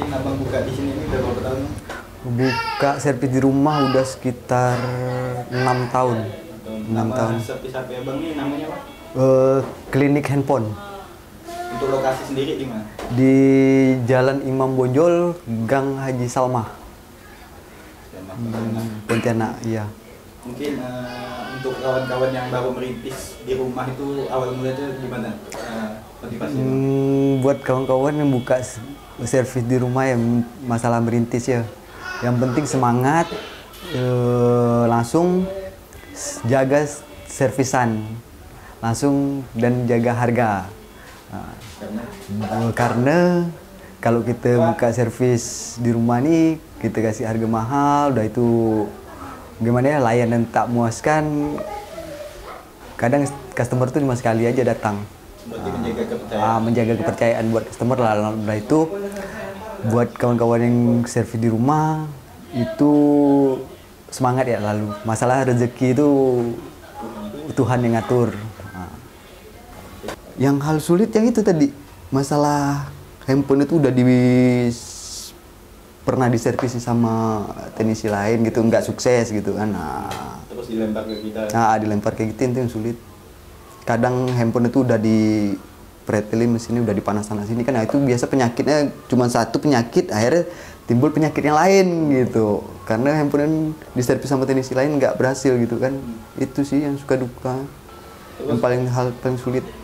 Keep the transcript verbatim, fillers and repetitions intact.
mungkin abang buka di sini ini udah berapa tahun? Buka servis di rumah udah sekitar enam tahun. enam Nama tahun. servis H P abang ini namanya apa? Eh, klinik handphone Untuk lokasi sendiri di mana? di Jalan Imam Bonjol, Gang Haji Salmah, Selama hmm, Pontianak. Iya. Mungkin uh, untuk kawan-kawan yang baru merintis di rumah itu awal mulanya gimana uh, motivasinya? Hmm, buat kawan-kawan yang buka s- servis di rumah ya masalah merintis ya. Yang penting semangat, eh, langsung s- jaga s- servisan, langsung dan jaga harga. Nah, Karena eh, karena kalau kita buka servis di rumah nih kita kasih harga mahal, udah itu gimana ya, layanan tak muaskan. Kadang customer tuh cuma sekali aja datang. berarti menjaga kepercayaan. Ah, menjaga kepercayaan buat customer lah. Nah itu buat kawan-kawan yang servis di rumah itu semangat ya, lalu masalah rezeki itu Tuhan yang ngatur. Nah, yang hal sulit yang itu tadi masalah handphone itu udah di pernah diservisi sama teknisi lain gitu, nggak sukses gitu kan. Nah, Terus dilempar ke kita. Nah, dilempar kayak gitu itu yang sulit. Kadang handphone itu udah di pretelin mesinnya udah dipanas sana sini kan, nah itu biasa penyakitnya cuma satu penyakit, akhirnya timbul penyakit yang lain gitu. Karena handphone yang diservis sama teknisi lain nggak berhasil gitu kan. Itu sih yang suka duka. Yang paling hal paling sulit.